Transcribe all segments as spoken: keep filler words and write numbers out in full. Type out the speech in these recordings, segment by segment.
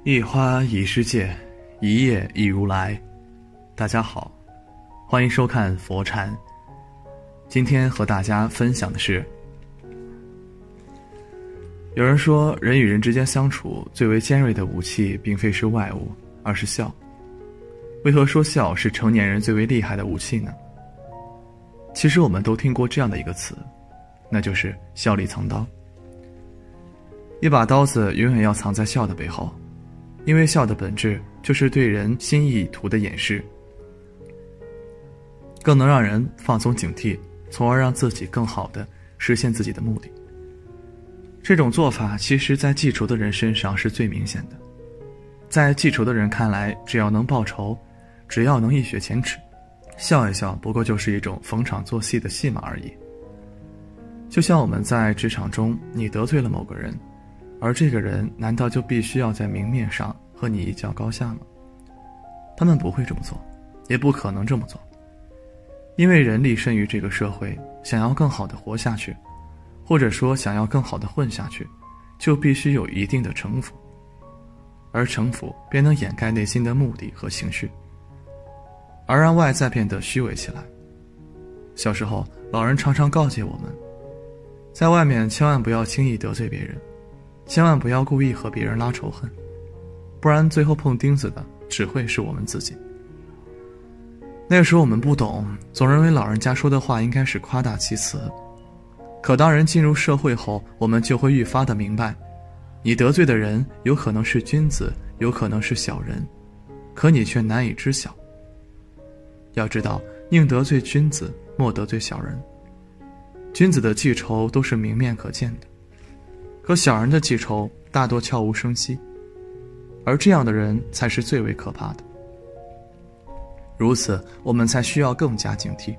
一花一世界，一叶一如来。大家好，欢迎收看佛禅。今天和大家分享的是，有人说人与人之间相处最为尖锐的武器并非是外物，而是笑。为何说笑是成年人最为厉害的武器呢？其实我们都听过这样的一个词，那就是笑里藏刀。一把刀子永远要藏在笑的背后，因为笑的本质就是对人心意图的掩饰，更能让人放松警惕，从而让自己更好地实现自己的目的。这种做法其实在记仇的人身上是最明显的。在记仇的人看来，只要能报仇，只要能一雪前耻，笑一笑不过就是一种逢场作戏的戏码而已。就像我们在职场中，你得罪了某个人，而这个人难道就必须要在明面上和你一较高下吗？他们不会这么做，也不可能这么做。因为人立身于这个社会，想要更好的活下去，或者说想要更好的混下去，就必须有一定的城府，而城府便能掩盖内心的目的和情绪，而让外在变得虚伪起来。小时候，老人常常告诫我们，在外面千万不要轻易得罪别人，千万不要故意和别人拉仇恨，不然最后碰钉子的只会是我们自己。那时候我们不懂，总认为老人家说的话应该是夸大其词。可当人进入社会后，我们就会愈发的明白，你得罪的人有可能是君子，有可能是小人，可你却难以知晓。要知道，宁得罪君子，莫得罪小人。君子的记仇都是明面可见的，可小人的记仇大多悄无声息，而这样的人才是最为可怕的。如此，我们才需要更加警惕。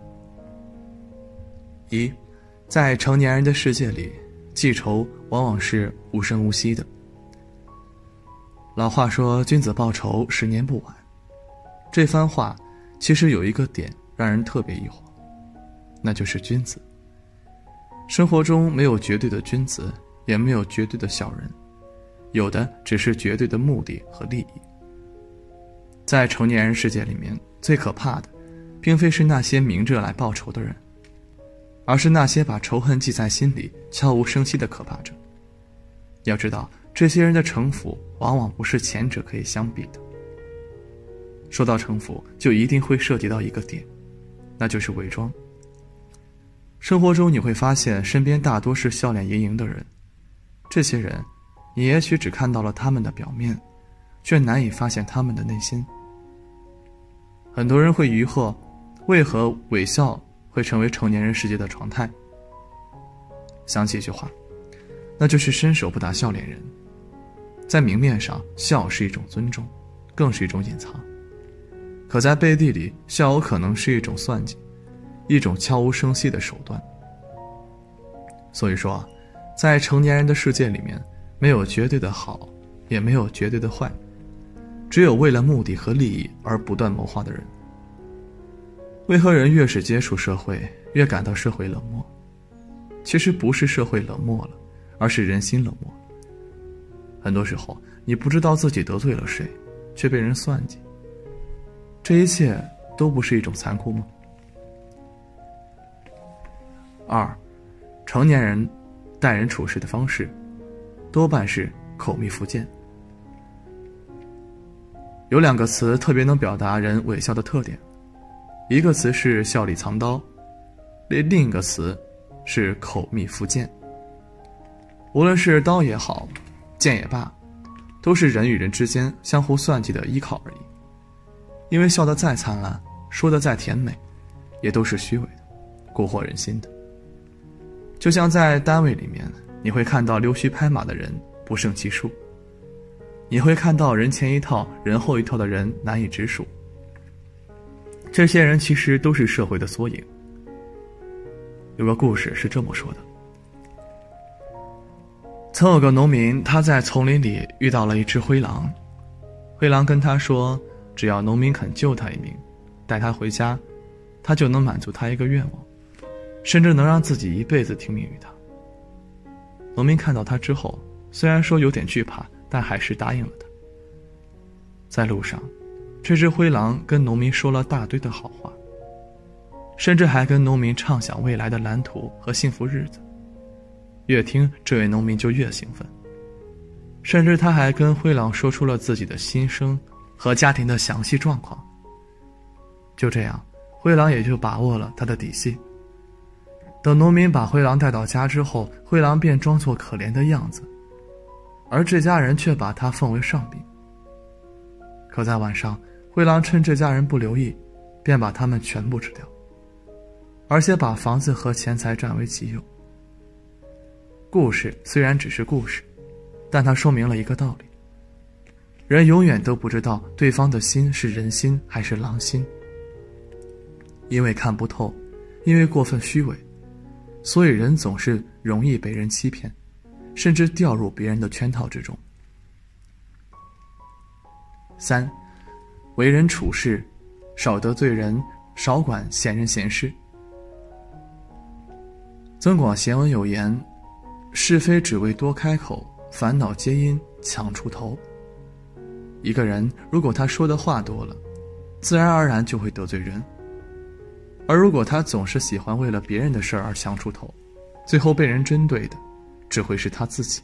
一，在成年人的世界里，记仇往往是无声无息的。老话说，君子报仇，十年不晚。这番话其实有一个点让人特别疑惑，那就是君子。生活中没有绝对的君子，也没有绝对的小人，有的只是绝对的目的和利益。在成年人世界里面，最可怕的并非是那些明着来报仇的人，而是那些把仇恨记在心里悄无声息的可怕者。要知道，这些人的城府往往不是前者可以相比的。说到城府，就一定会涉及到一个点，那就是伪装。生活中你会发现，身边大多是笑脸盈盈的人，这些人你也许只看到了他们的表面，却难以发现他们的内心。很多人会疑惑，为何伪笑会成为成年人世界的常态？想起一句话，那就是伸手不打笑脸人。在明面上，笑是一种尊重，更是一种隐藏，可在背地里，笑有可能是一种算计，一种悄无声息的手段。所以说，在成年人的世界里面，没有绝对的好，也没有绝对的坏，只有为了目的和利益而不断谋划的人。为何人越是接触社会，越感到社会冷漠？其实不是社会冷漠了，而是人心冷漠。很多时候，你不知道自己得罪了谁，却被人算计。这一切都不是一种残酷吗？二，成年人待人处事的方式多半是口蜜腹剑。有两个词特别能表达人伪笑的特点，一个词是笑里藏刀，另一个词是口蜜腹剑。无论是刀也好，剑也罢，都是人与人之间相互算计的依靠而已。因为笑得再灿烂，说得再甜美，也都是虚伪的，蛊惑人心的。就像在单位里面，你会看到溜须拍马的人不胜其数，你会看到人前一套人后一套的人难以直数。这些人其实都是社会的缩影。有个故事是这么说的，曾有个农民，他在丛林里遇到了一只灰狼。灰狼跟他说，只要农民肯救他一命，带他回家，他就能满足他一个愿望，甚至能让自己一辈子听命于他。农民看到他之后，虽然说有点惧怕，但还是答应了他。 在路上，这只灰狼跟农民说了大堆的好话，甚至还跟农民畅想未来的蓝图和幸福日子。越听这位农民就越兴奋，甚至他还跟灰狼说出了自己的心声和家庭的详细状况。就这样，灰狼也就把握了他的底细。等农民把灰狼带到家之后，灰狼便装作可怜的样子，而这家人却把他奉为上宾。可在晚上，灰狼趁这家人不留意，便把他们全部吃掉，而且把房子和钱财占为己有。故事虽然只是故事，但它说明了一个道理：人永远都不知道对方的心是人心还是狼心。因为看不透，因为过分虚伪，所以人总是容易被人欺骗，甚至掉入别人的圈套之中。三，为人处事，少得罪人，少管闲人闲事。增广贤文有言：是非只为多开口，烦恼皆因强出头。一个人如果他说的话多了，自然而然就会得罪人，而如果他总是喜欢为了别人的事儿而强出头，最后被人针对的只会是他自己。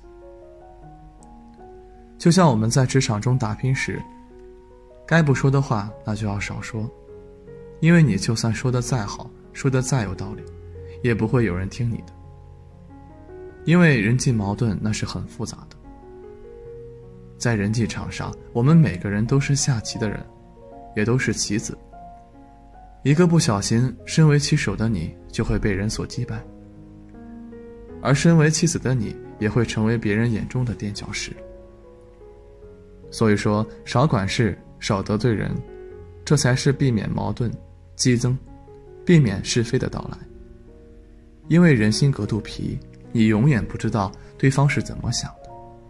就像我们在职场中打拼时，该不说的话那就要少说，因为你就算说得再好，说得再有道理，也不会有人听你的。因为人际矛盾那是很复杂的，在人际场上，我们每个人都是下棋的人，也都是棋子。一个不小心，身为棋手的你就会被人所击败，而身为棋子的你也会成为别人眼中的垫脚石。所以说，少管事，少得罪人，这才是避免矛盾激增，避免是非的到来。因为人心隔肚皮，你永远不知道对方是怎么想的。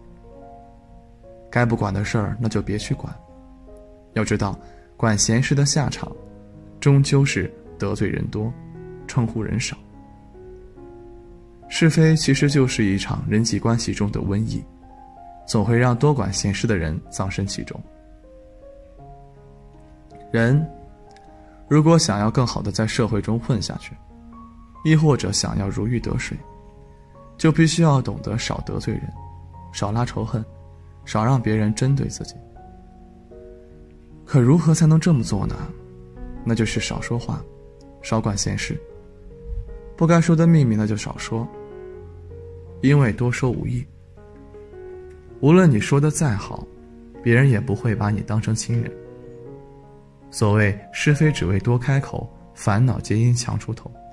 该不管的事儿那就别去管，要知道管闲事的下场终究是得罪人多，称呼人少。是非其实就是一场人际关系中的瘟疫，总会让多管闲事的人葬身其中。人如果想要更好的在社会中混下去，亦或者想要如鱼得水，就必须要懂得少得罪人，少拉仇恨，少让别人针对自己。可如何才能这么做呢？那就是少说话，少管闲事，不该说的秘密那就少说，因为多说无益。无论你说的再好，别人也不会把你当成亲人。所谓是非只为多开口，烦恼皆因强出头。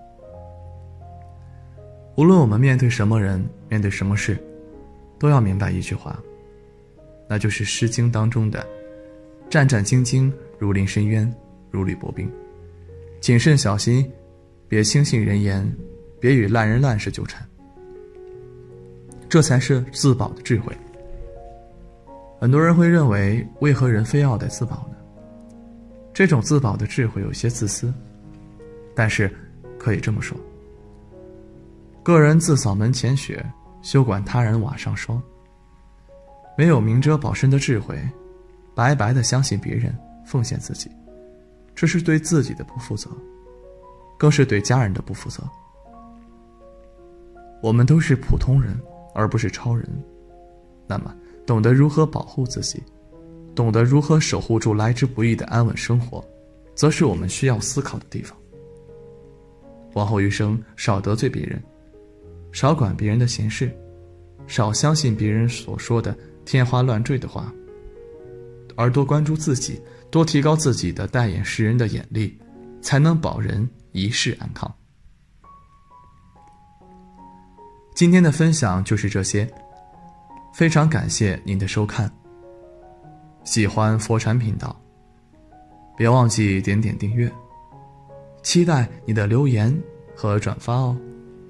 无论我们面对什么人，面对什么事，都要明白一句话，那就是《诗经》当中的战战兢兢，如临深渊，如履薄冰。谨慎小心，别轻信人言，别与烂人烂事纠缠。这才是自保的智慧。很多人会认为，为何人非要得自保呢？这种自保的智慧有些自私，但是可以这么说，个人自扫门前雪，休管他人瓦上霜。没有明哲保身的智慧，白白的相信别人，奉献自己，这是对自己的不负责，更是对家人的不负责。我们都是普通人，而不是超人。那么懂得如何保护自己，懂得如何守护住来之不易的安稳生活，则是我们需要思考的地方。往后余生，少得罪别人，少管别人的闲事，少相信别人所说的天花乱坠的话，而多关注自己，多提高自己的带眼识人的眼力，才能保人一世安康。今天的分享就是这些，非常感谢您的收看。喜欢佛禅频道，别忘记点点订阅，期待你的留言和转发哦。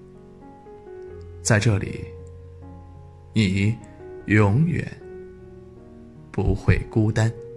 在这里，你永远不会孤单。